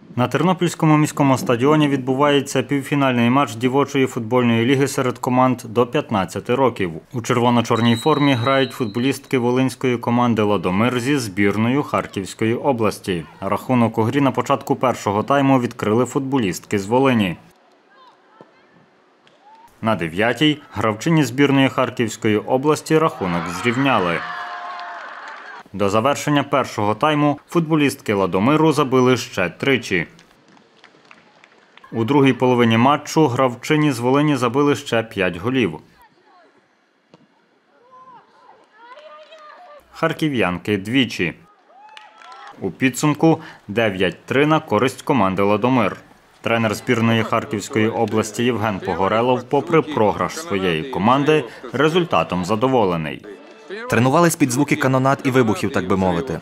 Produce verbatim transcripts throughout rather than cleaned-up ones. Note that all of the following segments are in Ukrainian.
На Тернопільському міському стадіоні відбувається півфінальний матч дівочої футбольної ліги серед команд до п'ятнадцяти років. У червоно-чорній формі грають футболістки волинської команди «Ладомир» зі збірною Харківської області. Рахунок у грі на початку першого тайму відкрили футболістки з Волині. На дев'ятій гравчині збірної Харківської області рахунок зрівняли. До завершення першого тайму футболістки «Ладомиру» забили ще тричі. У другій половині матчу гравчині з Волині забили ще п'ять голів. Харків'янки – двічі. У підсумку дев'ять три на користь команди «Ладомир». Тренер збірної Харківської області Євген Погорелов, попри програш своєї команди, результатом задоволений. Тренувались під звуки канонад і вибухів, так би мовити.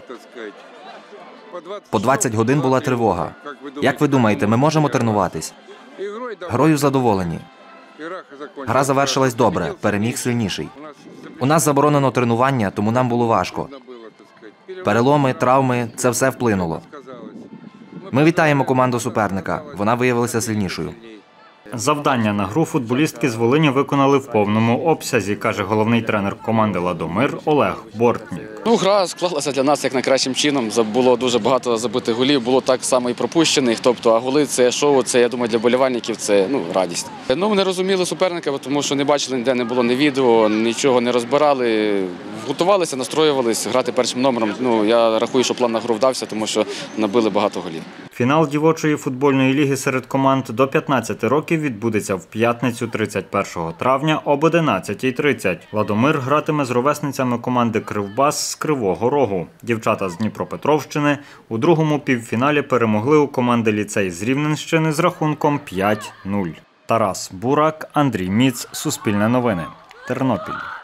По двадцять годин була тривога. Як ви думаєте, ми можемо тренуватись? Грою задоволені. Гра завершилась добре, переміг сильніший. У нас заборонено тренування, тому нам було важко. Переломи, травми – це все вплинуло. Ми вітаємо команду суперника, вона виявилася сильнішою. Завдання на гру футболістки з Волині виконали в повному обсязі, каже головний тренер команди «Ладомир» Олег Бортнік. Ну, гра склалася для нас як найкращим чином. Було дуже багато забитих голів, було так само і пропущених. Тобто, а голи – це шоу, це, я думаю, для болівальників це ну, радість. Ну, не розуміли суперника, тому що не бачили, ніде не було ні відео, нічого не розбирали. Готувалися, настроювалися грати першим номером. Ну, я рахую, що план на гру вдався, тому що набили багато голів. Фінал дівочої футбольної ліги серед команд до п'ятнадцяти років відбудеться в п'ятницю тридцять першого травня об одинадцятій тридцять. «Ладомир» гратиме з ровесницями команди «Кривбас» з Кривого Рогу. Дівчата з Дніпропетровщини у другому півфіналі перемогли у команди «Ліцей» з Рівненщини з рахунком п'ять нуль. Тарас Бурак, Андрій Міц, Суспільне новини, Тернопіль.